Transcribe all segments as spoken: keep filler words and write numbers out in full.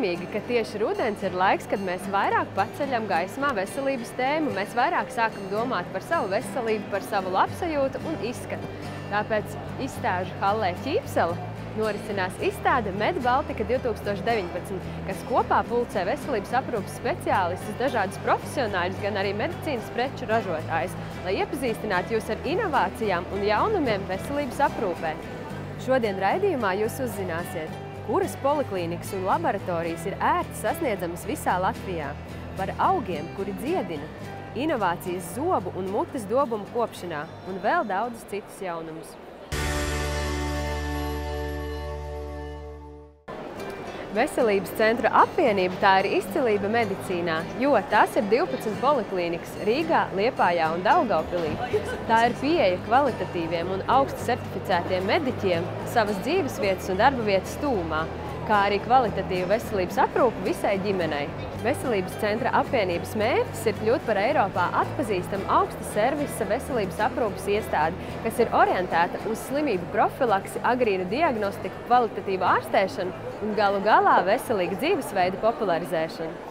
laimīgi, ka tieši rudens ir laiks, kad mēs vairāk paceļam gaismā veselības tēmu, mēs vairāk sākam domāt par savu veselību, par savu labsajūtu un izskatu. Tāpēc izstāžu hallē Ķīpsela norisinās izstāde MedBaltika divi tūkstoši deviņpadsmit, kas kopā pulcē veselības aprūpes speciālistus, dažādus profesionāļus, gan arī medicīnas preču ražotājus, lai iepazīstinātu jūs ar inovācijām un jaunumiem veselības aprūpē. Šodien raidījumā jūs uzzināsiet, kuras poliklīnikas un laboratorijas ir ērti sasniedzamas visā Latvijā, par augiem, kuri dziedina, inovācijas zobu un mutes dobumu kopšanā un vēl daudzus citus jaunumus. Veselības centra apvienība tā ir izcilība medicīnā, jo tās ir divpadsmit poliklīnikas Rīgā, Liepājā un Daugavpilī. Tā ir pieeja kvalitatīviem un augsti certificētiem mediķiem savas dzīvesvietas un darba vietas tūmā, kā arī kvalitatīva veselības aprūpe visai ģimenei. Veselības centra apvienības mērķis ir kļūt par Eiropā atpazīstamu augsta servisa veselības aprūpes iestādi, kas ir orientēta uz slimību profilaksi, agrīnu diagnostiku, kvalitatīvu ārstēšanu un galu galā veselīgu dzīvesveidu popularizēšanu.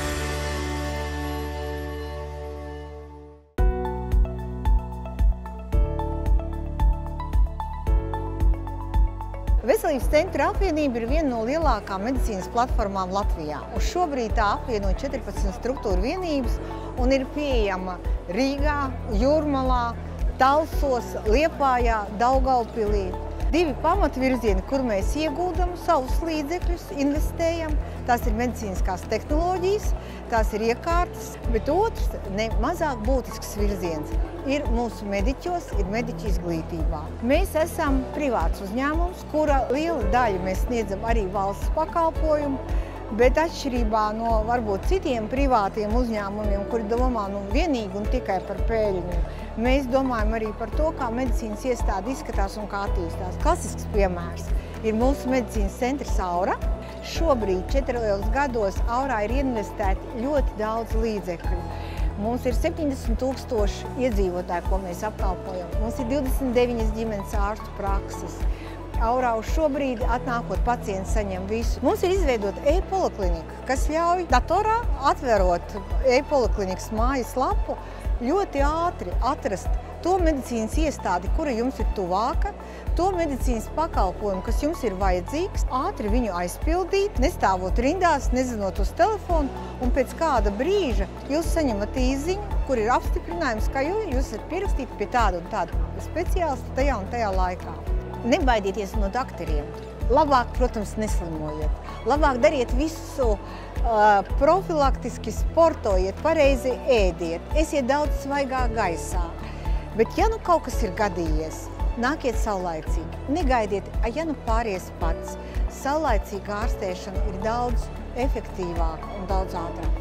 Veselības centra apvienība ir viena no lielākām medicīnas platformām Latvijā. Uz šobrīd tā apvieno četrpadsmit struktūru vienības un ir pieejama Rīgā, Jūrmalā, Talsos, Liepājā, Daugavpilī. Divi pamatvirzieni, kur mēs ieguldam savus līdzekļus, investējam, tās ir medicīniskās tehnoloģijas, tās ir iekārtas, bet otrs, ne mazāk būtisks virziens, ir mūsu mediķos, ir mediķu izglītībā. Mēs esam privāts uzņēmums, kura liela daļa mēs sniedzam arī valsts pakalpojumu, bet atšķirībā no varbūt citiem privātiem uzņēmumiem, kuri domā nu, vienīgi un tikai par peļņu, mēs domājam arī par to, kā medicīnas iestāde izskatās un kā attīstās. Klasisks piemērs ir mūsu medicīnas centrs Aura. Šobrīd četros gados Aurā ir investēti ļoti daudz līdzekļu. Mums ir septiņdesmit tūkstoši iedzīvotāji, ko mēs apkalpojam. Mums ir divdesmit deviņas ģimenes ārstu prakses. Aurā uz šobrīd atnākot pacients saņem visu. Mums ir izveidota e-poliklinika, kas ļauj datorā atverot e-poliklinikas mājas lapu, ļoti ātri atrast to medicīnas iestādi, kura jums ir tuvāka, to medicīnas pakalpojumu, kas jums ir vajadzīgs, ātri viņu aizpildīt, nestāvot rindās, nezinot uz telefonu, un pēc kāda brīža jūs saņemat īsziņu, kur ir apstiprinājums, ka jūs esat pierakstīti pie tāda un tāda speciālista tajā un tajā laikā. Nebaidieties no doktoriem. Labāk, protams, neslimojiet. Labāk dariet visu uh, profilaktiski, sportojiet, pareizi ēdiet, esiet daudz svaigā gaisā. Bet ja nu kaut kas ir gadījies, nākiet saulaicīgi. Negaidiet, ja nu pāries pats. Saulaicīga ārstēšana ir daudz efektīvāka un daudz ātrāka.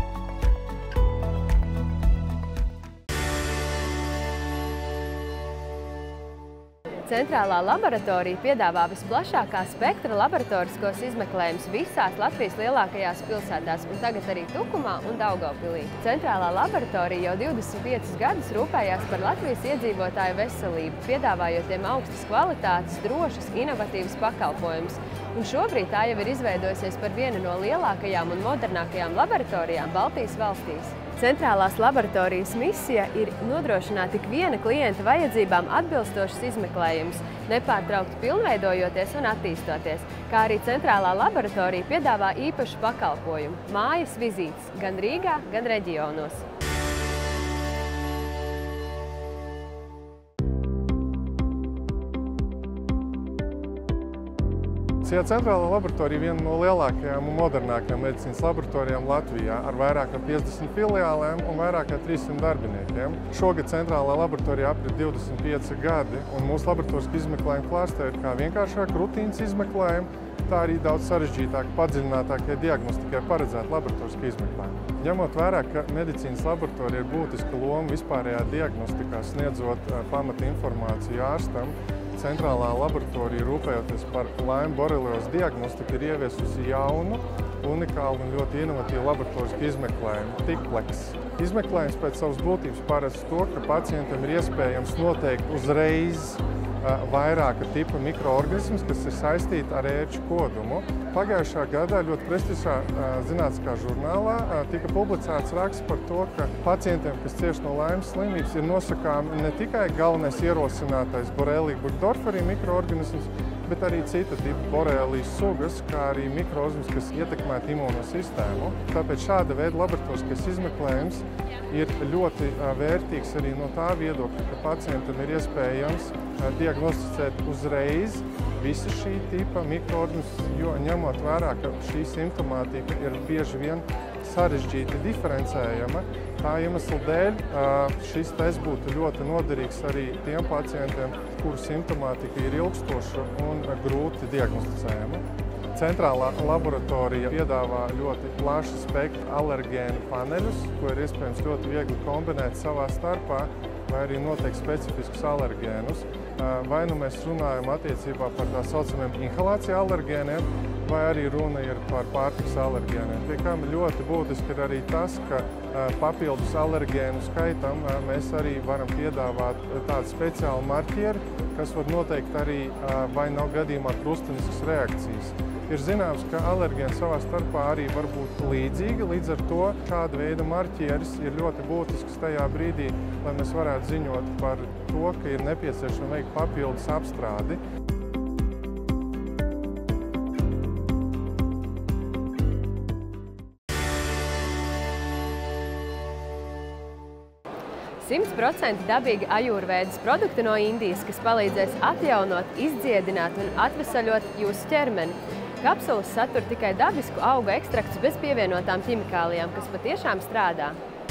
Centrālā laboratorija piedāvā visplašākā spektra laboratoriskos izmeklējumus visās Latvijas lielākajās pilsētās un tagad arī Tukumā un Daugavpilī. Centrālā laboratorija jau divdesmit piecus gadus rūpējās par Latvijas iedzīvotāju veselību, piedāvājot tiem augstas kvalitātes, drošas, inovatīvas pakalpojumus. Un šobrīd tā jau ir izveidojusies par vienu no lielākajām un modernākajām laboratorijām Baltijas valstīs. Centrālās laboratorijas misija ir nodrošināt tik viena klienta vajadzībām atbilstošas izmeklējumus, nepārtraukti pilnveidojoties un attīstoties, kā arī centrālā laboratorija piedāvā īpašu pakalpojumu – mājas vizītes gan Rīgā, gan reģionos. Šajā centrālā laboratorija ir viena no lielākajām un modernākajām medicīnas laboratorijām Latvijā ar vairāk kā piecdesmit filiālēm un vairāk kā trīssimt darbiniekiem. Šogad centrālā laboratorija aprit divdesmit pieci gadi, un mūsu laboratorijas izmeklējuma klāstā ir kā vienkāršāk rutīnas izmeklējumi, tā arī daudz sarežģītāk, padziļinātākie diagnostikai paredzēti laboratoriskie izmeklējumi. Ņemot vērā, ka medicīnas laboratorija ir būtiska loma vispārējā diagnostikā, sniedzot pamata informāciju ārstam, centrālā laboratorija, rūpējoties par Lyme boreliozi diagnostiku, ir ieviesusi jaunu, unikālu un ļoti inovatīvu laboratorisku izmeklējumu – Tikpleks. Izmeklējums pēc savas būtības paredz to, ka pacientam ir iespējams noteikt uzreiz vairāka tipa mikroorganismus, kas ir saistīti ar ēču kodumu. Pagājušā gadā ļoti prestižā zinātniskā žurnālā tika publicēts raksts par to, ka pacientiem, kas cieš no Laimes slimības, ir nosakām ne tikai galvenais ierosinātais Borrelia burgdorferi mikroorganisms, bet arī cita tipa borelijas sugas, kā arī mikroorganisms, kas ietekmētu imūno sistēmu. Tāpēc šāda veida laboratoriskais izmeklējums ir ļoti vērtīgs arī no tā viedokļa, ka pacientam ir iespējams diagnosticēt uzreiz visu šī tipa mikroorganismus, jo ņemot vērā, ka šī simptomātika ir bieži vien sarežģīti diferencējama. Tā iemesla dēļ šis tests būtu ļoti noderīgs arī tiem pacientiem, kuru simptomātika ir ilgstoša un grūti diagnosticējama. Centrālā laboratorija piedāvā ļoti plašu spektru alergēnu paneļus, ko ir iespējams ļoti viegli kombinēt savā starpā, vai arī noteikti specifiskus alergēnus. Vai nu mēs runājam attiecībā par tā saucamiem inhalācija alergēniem, vai arī runa ir par pārtikas alergēniem. Pie kam ļoti būtiski ir arī tas, ka papildus alergēnu skaitam mēs arī varam piedāvāt tādu speciālu marķieri, kas var noteikt arī, vai nav gadījumā krustiniskas reakcijas. Ir zināms, ka alergēni savā starpā arī var būt līdzīgi, līdz ar to šāda veida marķieris ir ļoti būtisks tajā brīdī, lai mēs varētu ziņot par to, ka ir nepieciešama veikt papildus apstrādi. simt procenti dabīgi ajurvēdas produkti no Indijas, kas palīdzēs atjaunot, izdziedināt un atvesaļot jūsu ķermeni. Kapsulas satur tikai dabisku augu ekstraktus bez pievienotām ķimikālijām, kas patiešām strādā.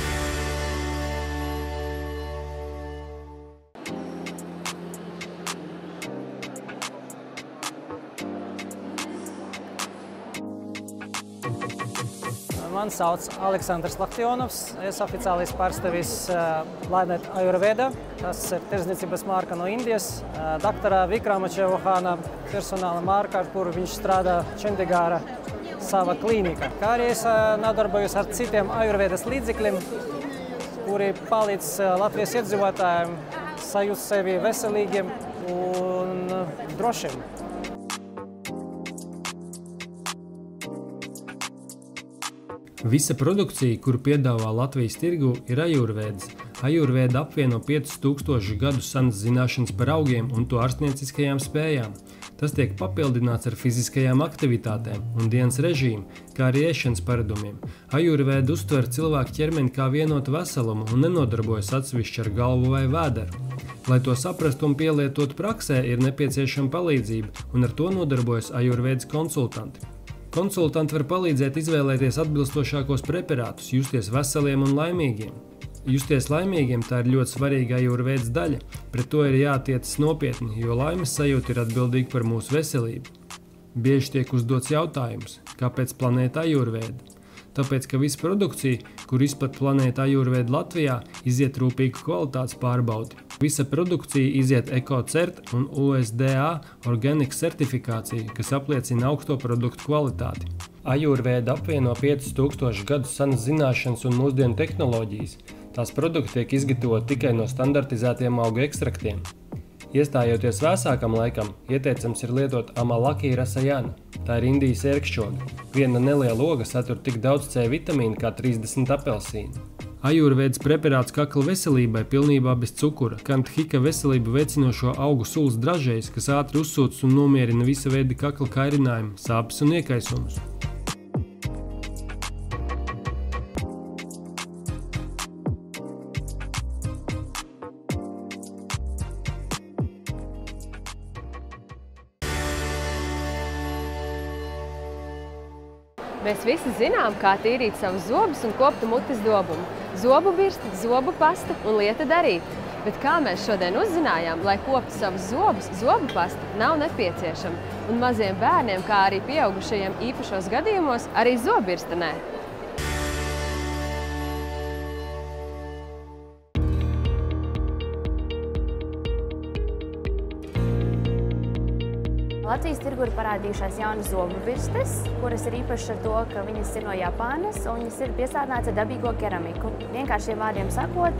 Mani sauc Aleksandrs Laktionovs. Es oficiāli pārstāvis Planet Ayurveda. Tas ir tirdzniecības marka no Indijas. Doktora Vikrama Chauhana personāla marka, ar kuru viņš strādā Čendigāra sava klīnika. Kā arī es nodarbojos ar citiem ajurvedas līdzekļiem, kuri palīdz Latvijas iedzīvotājiem sajust sevi veselīgiem un drošiem. Visa produkcija, kuru piedāvā Latvijas tirgū, ir ajurvēdas. Ajurvēda apvieno piecus tūkstošus gadu senas zināšanas par augiem un to ārstnieciskajām spējām. Tas tiek papildināts ar fiziskajām aktivitātēm un dienas režīmu, kā arī ēšanas paradumiem. Ajurvēda uztver cilvēku ķermeni kā vienotu veselumu un nenodarbojas atsevišķi ar galvu vai vēderu. Lai to saprastu un pielietotu praksē, ir nepieciešama palīdzība, un ar to nodarbojas ajurvēdas konsultanti. Konsultanti var palīdzēt izvēlēties atbilstošākos preparātus, justies veseliem un laimīgiem. Justies laimīgiem tā ir ļoti svarīga ajurvēdas daļa, pret to ir jātiecas nopietni, jo laimes sajūta ir atbildīga par mūsu veselību. Bieži tiek uzdots jautājums, kāpēc planēta ajurvēda? Tāpēc, ka visa produkcija, kur izplata planēta ajurvēda Latvijā, iziet rūpīgu kvalitātes pārbaudi. Visa produkcija iziet EcoCert un U S D A Organic certifikāciju, kas apliecina augsto produktu kvalitāti. Ajurvēda apvieno piecus tūkstošus gadus senas zināšanas un mūsdienu tehnoloģijas. Tās produkti tiek izgatavoti tikai no standartizētiem augu ekstraktiem. Iestājoties vēsākam laikam, ieteicams ir lietot Amalaki rasajana. Tā ir Indijas ērkšķoga. Viena neliela oga satur tik daudz C vitamīna kā trīsdesmit apelsīnu. Ajurvēdas preparāts kakla veselībai pilnībā bez cukura. Kantihika veselību veicinošo augu sulas dražējas, kas ātri uzsūcas un nomierina visa veida kakla kairinājumu, sāpes un iekaisumus. Mēs visi zinām, kā tīrīt savus zobus un koptu mutes dobumu. Zobu birsti, zobu pasta un lieta darīt. Bet kā mēs šodien uzzinājām, lai koptu savus zobus, zobu pasta nav nepieciešama. Un maziem bērniem, kā arī pieaugušajiem īpašos gadījumos, arī zobbirsta nē. Latvijas tirgu ir parādījušās jaunas zobu birstes, kuras ir īpašas ar to, ka viņas ir no Japānas un viņas ir piesārņotas ar dabīgo keramiku. Vienkāršiem vārdiem sakot,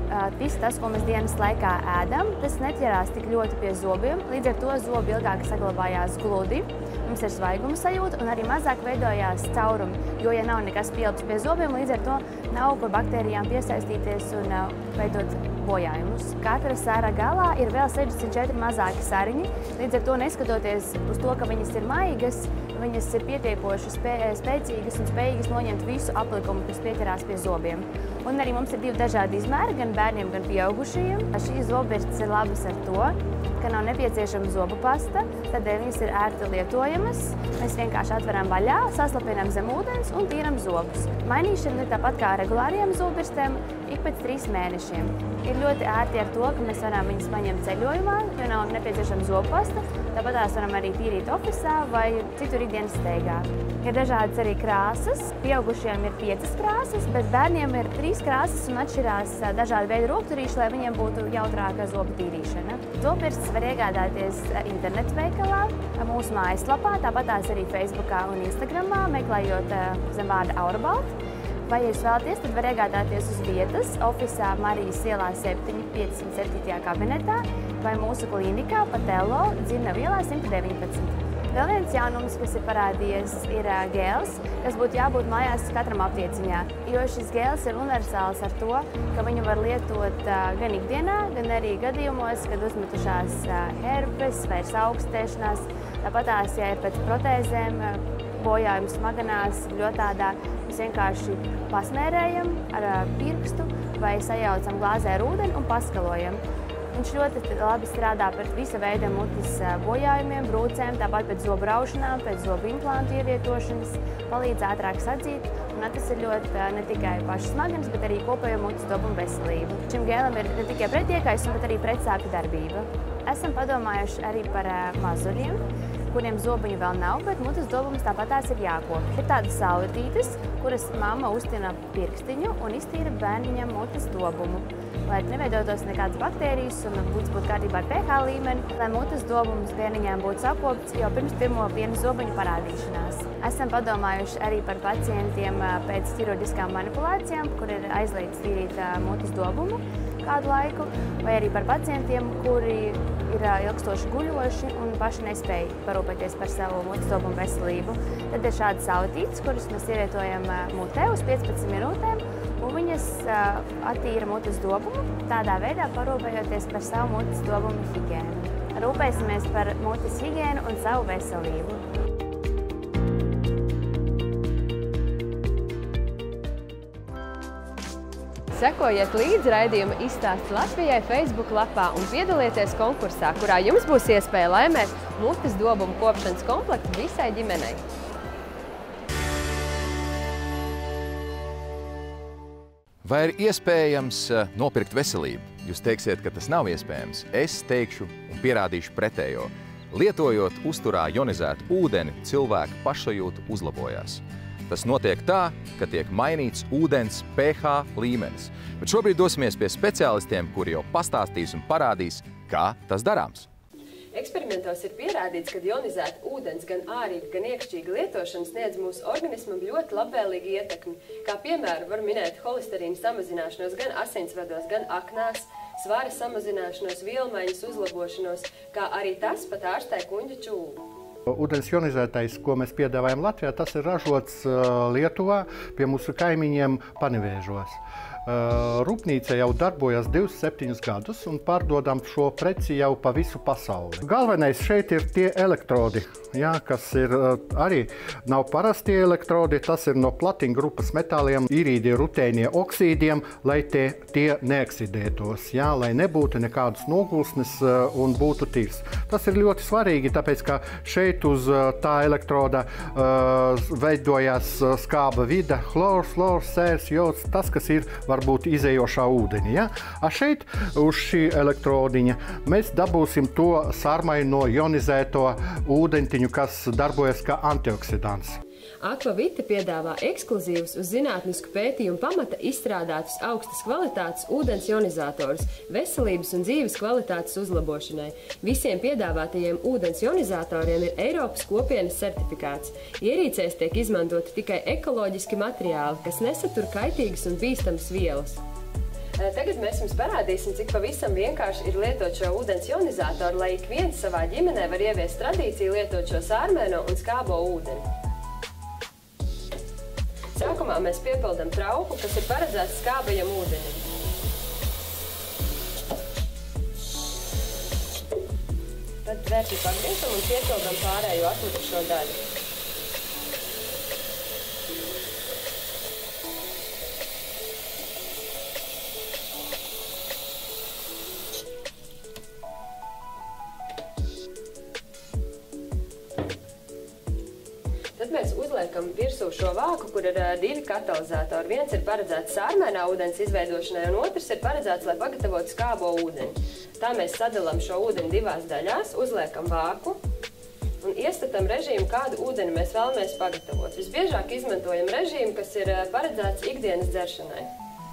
viss tas, ko mēs dienas laikā ēdam, tas neķerās tik ļoti pie zobiem, līdz ar to zobi ilgāk saglabājās gludi, mums ir svaiguma sajūta un arī mazāk veidojās caurumi, jo, ja nav nekas pielips pie zobiem, līdz ar to nav kur baktērijām piesaistīties un veidot bojājumus. Katra sāra galā ir vēl sešdesmit četri mazāki sariņi, līdz ar to neskatoties uz to, ka viņas ir maigas, viņas ir pietiekoši spē, spēcīgas un spējīgas noņemt visu aplikumu, kas pieķerās pie zobiem. Un arī mums ir divi dažādi izmēri, gan bērniem, gan pieaugušajiem. Šīs zobirstes ir labas ar to, ka nav nepieciešama zobu pasta, tad viņas ir ērti lietojamas. Mēs vienkārši atveram vaļā, saslapinām zem ūdens un tīram zobus. Mainīšana ir tāpat kā regulāriem zobirstēm ik pēc trīs mēnešiem. Ir ļoti ērti ar to, ka mēs varam viņas paņemt ceļojumā, jo nav nepieciešama zobu pasta. Tāpat tās varam arī tīrīt ofisā vai citur ikdienas steigā. Ir dažādas arī krāsas. Pieaugušiem ir piecas krāsas, bet bērniem ir trīs krāsas un atšķirās dažādi veidi rokturīši, lai viņiem būtu jautrāka zobu tīrīšana. Zobirstes var iegādāties internetu veikalā, mūsu mājaslapā, tāpat tās arī Facebookā un Instagramā, meklējot zem vārda Aurabalt. Vai, ja jūs vēlaties, tad var iegādāties uz vietas, ofisā Marijas ielā septiņi piecsimt septītajā kabinetā vai mūsu klīnikā Patello, Dzirnavu ielā simt deviņpadsmit. Vēl viens jaunums, kas ir parādījies, ir gēls, kas būtu jābūt mājās katram aplieciņā, jo šis gēls ir universāls ar to, ka viņu var lietot gan ikdienā, gan arī gadījumos, kad uzmetušās herpes vai augstēšanās. Tāpat tās, ja ir pēc protēzēm, bojājums smaganās, ļotādā, mēs vienkārši pasmērējam ar pirkstu vai sajaucam glāzē ar ūdeni un paskalojam. Viņš ļoti labi strādā pret visa veida mutes bojājumiem, brūcēm, tāpat pēc zobu raušanām, pēc zobu implantu ievietošanas, palīdz ātrāk sadzīt, un tas ir ļoti ne tikai pašas smadzenes, bet arī kopējo mutes dobumu veselību. Šim gēlam ir ne tikai pretiekaisuma, bet arī pretsāpju darbība. Esam padomājuši arī par mazuļiem, kuriem zobiņu vēl nav, bet mutes dobums tāpat tās ir jākop. Ir tādas sauletītes, kuras mamma uztina pirkstiņu un iztīra bērniņam mutes dobumu, lai neveidotos nekādas baktērijas un būtu būt kārtībā ar pH līmeni, lai mutes dobums bērniņām būtu sakopts jau pirms pirmo piena zobiņu parādīšanās. Esam padomājuši arī par pacientiem pēc ķirurģiskām manipulācijām, kur ir aizliegts tīrīt mutes dobumu kādu laiku, vai arī par pacientiem, kuri ir ilgstoši guļoši un paši nespēja parūpēties par savu mutes dobumu veselību. Tad ir šādas sauletītes, kuras mēs ievietojam mutē uz piecpadsmit minūtēm, un viņas attīra mutes dobumu, tādā veidā parūpējoties par savu mutes dobumu higiēnu. Rūpēsimies par mutes higiēnu un savu veselību. Sekojiet līdzi raidījuma Izstāsti Latvijai Facebook lapā un piedalieties konkursā, kurā jums būs iespēja laimēt mutes dobumu kopšanas komplektu visai ģimenei. Vai ir iespējams nopirkt veselību? Jūs teiksiet, ka tas nav iespējams. Es teikšu un pierādīšu pretējo. Lietojot uzturā jonizētu ūdeni, cilvēka pašsajūta uzlabojās. Tas notiek tā, ka tiek mainīts ūdens pH līmenis. Bet šobrīd dosimies pie speciālistiem, kuri jau pastāstīs un parādīs, kā tas darāms. Eksperimentos ir pierādīts, ka jonizēta ūdens gan ārīga, gan iekšķīga lietošana sniedz mūsu organismam ļoti labvēlīgu ietekmi. Kā piemēru var minēt holesterīna samazināšanos gan asinsvados, gan aknās, svara samazināšanos, vielmaiņas uzlabošanos, kā arī tas pat ārstē kuņģa čūlu. Ūdens jonizētais, ko mēs piedāvājam Latvijā, tas ir ražots Lietuvā pie mūsu kaimiņiem Panevēžos. Rūpnīca jau darbojas divus septiņus gadus un pārdodam šo preci jau pa visu pasauli. Galvenais šeit ir tie elektrodi, jā, kas ir arī nav parastie elektrodi, tas ir no platina grupas metāliem, irīdi rutēnie oksīdiem, lai tie, tie neoksidētos, jā, lai nebūtu nekādas nogulsnes un būtu tīrs. Tas ir ļoti svarīgi, tāpēc, ka šeit uz tā elektroda uh, veidojās skāba vide, chlors, chlors, sērs, jods, tas, kas ir varbūt izējošā ūdeņa. Ja? A šeit uz šī elektrodiņa mēs dabūsim to sarmaino ionizēto ūdeņtiņu, kas darbojas kā antioksidants. Aquavita piedāvā ekskluzīvus uz zinātnisku pētījumu pamata izstrādātus augstas kvalitātes ūdens ionizātorus veselības un dzīves kvalitātes uzlabošanai. Visiem piedāvātajiem ūdens ionizātoriem ir Eiropas kopienas certifikāts. Ierīcēs tiek izmantoti tikai ekoloģiski materiāli, kas nesatur kaitīgas un bīstamas vielas. Tagad mēs jums parādīsim, cik pavisam vienkārši ir lietot šo ūdens jonizatoru, lai ik viens savā ģimenē var ieviest tradīciju lietot šo sārmēno un skābo ūdeni. Sākumā mēs piepildam trauku, kas ir paredzēts skābajam ūdenim. Tad tvērti pagriežam un piepildam pārējo atlikušo daļu. Tad mēs uzliekam virsū šo vāku, kur ir divi katalizatori. Viens ir paredzēts sārmēnā ūdens izveidošanai, un otrs ir paredzēts, lai pagatavotu skābo ūdeni. Tā mēs sadalām šo ūdeni divās daļās, uzliekam vāku un iestatām režīmu, kādu ūdeni mēs vēlamies pagatavot. Visbiežāk izmantojam režīmu, kas ir paredzēts ikdienas dzeršanai.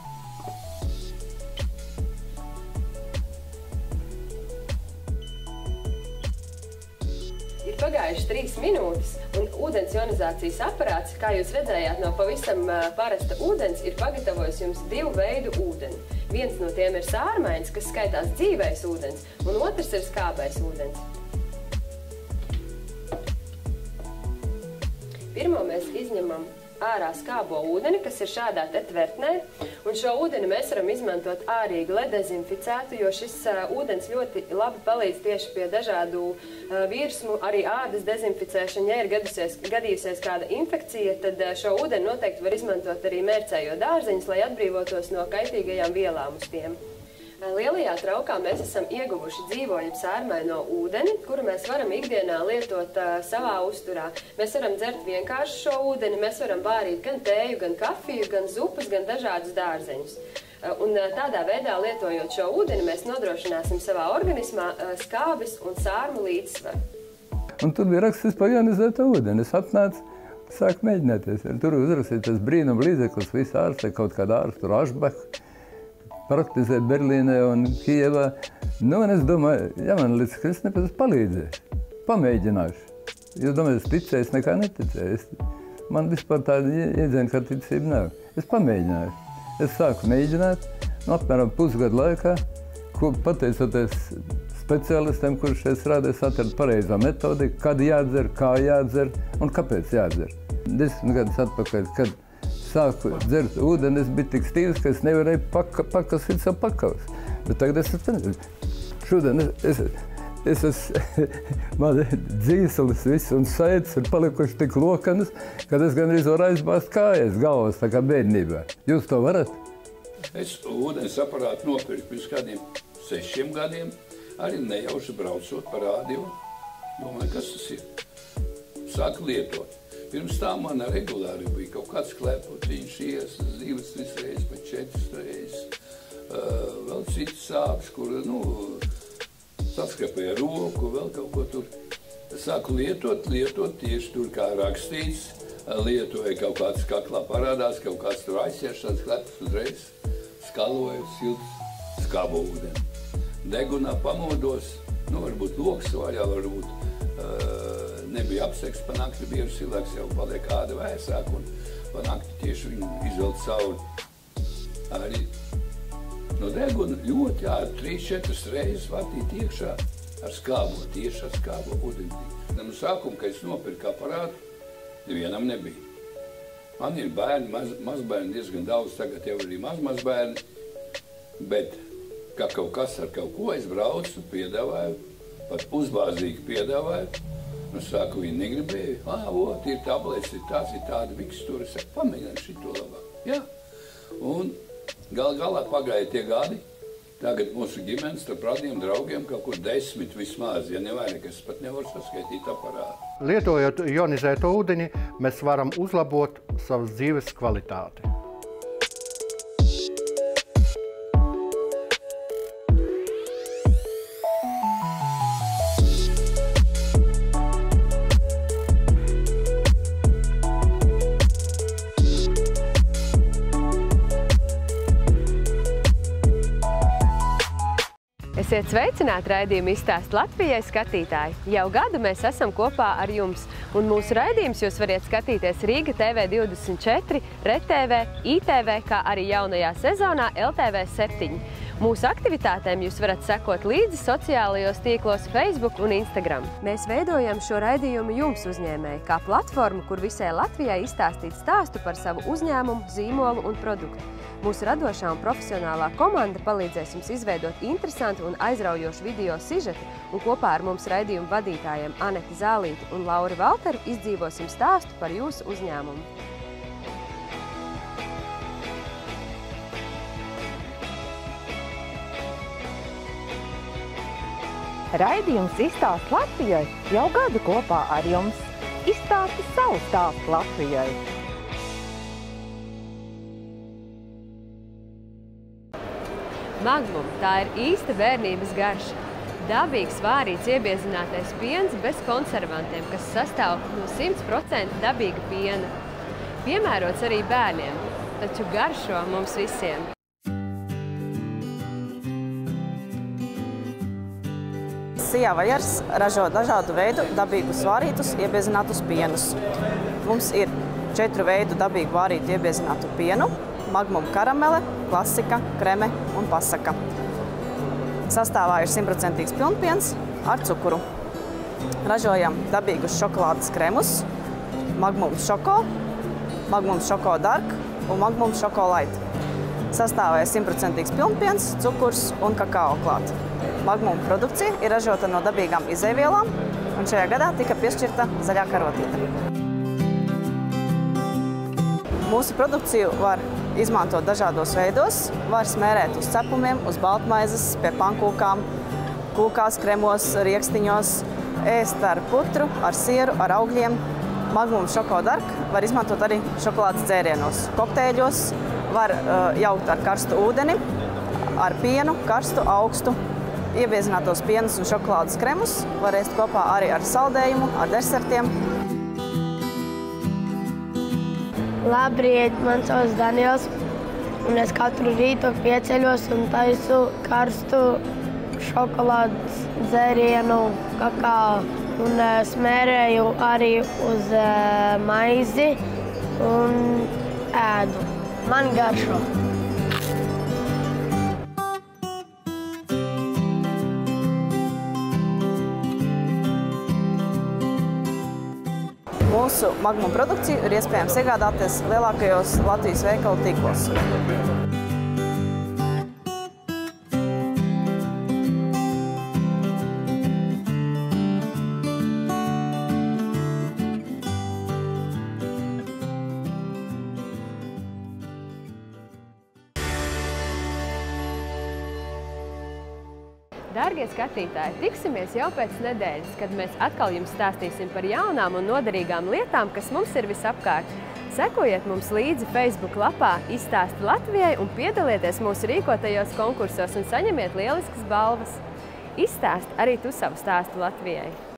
Ir pagājuši trīs minūtes, un ūdens jonizācijas aparāts, kā jūs redzējāt, no pavisam parasta ūdens, ir pagatavojis jums divu veidu ūdeni. Viens no tiem ir sārmains, kas skaitās dzīvais ūdens, un otrs ir skābais ūdens. Pirmo mēs izņemam ārā skābo ūdeni, kas ir šādā te tvertnē, un šo ūdeni mēs varam izmantot ārīgi, lai dezinficētu, jo šis uh, ūdens ļoti labi palīdz tieši pie dažādu uh, virsmu, arī ādas dezinficēšana. Ja ir gadusies, gadījusies kāda infekcija, tad uh, šo ūdeni noteikti var izmantot arī mērcējot dārzeņus, lai atbrīvotos no kaitīgajām vielām uz tiem. Lielajā traukā mēs esam ieguvuši dzīvojumu sārmaino ūdeni, kuru mēs varam ikdienā lietot uh, savā uzturā. Mēs varam dzert vienkārši šo ūdeni, mēs varam vārīt gan tēju, gan kafiju, gan zupas, gan dažādus dārzeņus. Uh, un uh, tādā veidā lietojot šo ūdeni, mēs nodrošināsim savā organismā uh, skābes un sārmu līdzsvaru. Un tur bija rakstīts par ionizēto ūdeni. Es atnācu, sāku mēģināties. Tur uzrakstīt tas brīnum līdzeklis, visi ārsti, kaut kāda ārsta, tur Ašbach, praktizēt Berlīnē un Kijevā. Nu, un es domāju, ja man līdz Kristus nepēc palīdzēšu, pamēģināšu. Es domāju, es ticēju, es nekā neticēju. Es, man vispār tāda iedziena, ka ticība nav. Es pamēģināju. Es sāku mēģināt, nu, apmēram pusgadu laikā, ko pateicoties speciālistiem, kurš šeit strādā, es atradu pareizā metodiku, kad jādzer, kā jādzer un kāpēc jādzer. Desmit gadus atpakaļ, kad sāku dzert ūdeni, es biju tik stīvs, ka es nevarēju paka, pakasīt savu pakaus. Bet tagad es esmu, šodien es, es esmu, man dzīselis viss un saites ir palikuši tik lokanas, kad es gan varu aizbāzt kājas galvas, tā kā bērnībā. Jūs to varat? Es ūdens aparātu nopirku pirms kādiem sešiem gadiem, arī nejauši braucot pa rādio. Domāju, kas tas ir? Sāku lietot. Pirms tā man regulāri bija kaut kāds klepotiņš, iesas, divas, trīs reizes, pat četras reizes. Uh, vēl citas sāpes, kur, nu, saskrapēja roku, vēl kaut ko tur. Sāku lietot, lietot tieši tur, kā rakstīts. Lietoja kaut kāds kaklā parādās, kaut kāds tur aizsiešanas klepas uzreiz. Skaloju silts skābo ūdeni. Degunā pamodos, nu, varbūt loks vaļā, varbūt. Uh, Nebija apseks pa nakti, bieži cilvēks jau paliek kāda vēsāk un pa nakti tieši viņu izvelt cauri. Arī no deguna ļoti ātri trīs četras reizes vatīt iekšā ar skābo, tieši ar skābo ūdeni. No sākuma, kad es nopirku aparātu, nevienam nebija. Man ir bērni, maz, mazbērni diezgan daudz, tagad jau arī maz-mazbērni, bet kā kaut kas ar kaut ko es braucu, piedāvāju, pat pusbāzīgi piedāvāju. Nu, sāku, viņi negribēja, ā, ot, ir tablets, ir tāds, ir tāda mikstūra. Es saku, pamēģinām šito labāk. Jā. Un gal galā pagāja tie gadi. Tagad mūsu ģimenes starp radiem draugiem kaut kur desmit vismaz, ja nevairāk, es pat nevaru saskaitīt aparātu. Lietojot ionizēto ūdeni, mēs varam uzlabot savas dzīves kvalitāti. Esiet sveicināti raidījuma Izstāst Latvijai skatītāji! Jau gadu mēs esam kopā ar jums, Un mūsu raidījums jūs variet skatīties Rīga T V divdesmit četri, Red T V, I T V, kā arī jaunajā sezonā L T V septiņi. Mūsu aktivitātēm jūs varat sekot līdzi sociālajos tīklos Facebook un Instagram. Mēs veidojam šo raidījumu jums uzņēmēji, kā platformu, kur visai Latvijai izstāstīt stāstu par savu uzņēmumu, zīmolu un produktu. Mūsu radošā un profesionālā komanda palīdzēs jums izveidot interesantu un aizraujošu video sižetu, un kopā ar mums raidījumu vadītājiem Aneti Zālīti un Lauri Valteru izdzīvosim stāstu par jūsu uzņēmumu. Raidījums Izstāst Latvijai jau gadu kopā ar jums. Izstāsti savu stāstu Latvijai! Magnum – tā ir īsta bērnības garša. Dabīgs vārīts iebiezinātais piens bez konservantiem, kas sastāv no simt procenti dabīga piena. Piemērots arī bērniem, taču garšo mums visiem. Sijā Vajars ražo dažādu veidu dabīgus vārītus iebiezinātus pienus. Mums ir četru veidu dabīgu vārītu iebiezinātu pienu – Magnum karamele, klasika, kreme un pasaka. Sastāvā ir simtprocentīgs pilnpiens ar cukuru. Ražojam dabīgus šokolādes kremus, Magnum Šoko, Magnum Šoko Dark un Magnum Šoko Light. Sastāvā ir simtprocentīgs pilnpiens, cukurs un kakao klāt. Magnum produkcija ir ražota no dabīgām izejvielām, un šajā gadā tika piešķirta zaļā karotīte. Mūsu produkciju var izmantot dažādos veidos, var smērēt uz cepumiem, uz baltmaizes, pie pankūkām, kūkās, kremos, riekstiņos, ēst ar putru, ar sieru, ar augļiem. Magnum Šoko Dark var izmantot arī šokolādes dzērienos, kokteļos, var uh, jaukt ar karstu ūdeni, ar pienu, karstu, augstu. Iebiezinātos pienus un šokolādes kremus var ēst kopā arī ar saldējumu, ar desertiem. Labrīt, man sauc Daniels, un es katru rītu pieceļos un taisu karstu šokolādes dzērienu, kakao, un smērēju arī uz maizi un ēdu. Man garšo. Mūsu Magnum produkciju ir iespējams iegādāties lielākajos Latvijas veikalu tīklos. Dārgie skatītāji, tiksimies jau pēc nedēļas, kad mēs atkal jums stāstīsim par jaunām un noderīgām lietām, kas mums ir visapkārt. Sekojiet mums līdzi Facebook lapā Izstāsti Latvijai un piedalieties mūsu rīkotajos konkursos un saņemiet lieliskas balvas. Izstāsti arī tu savu stāstu Latvijai!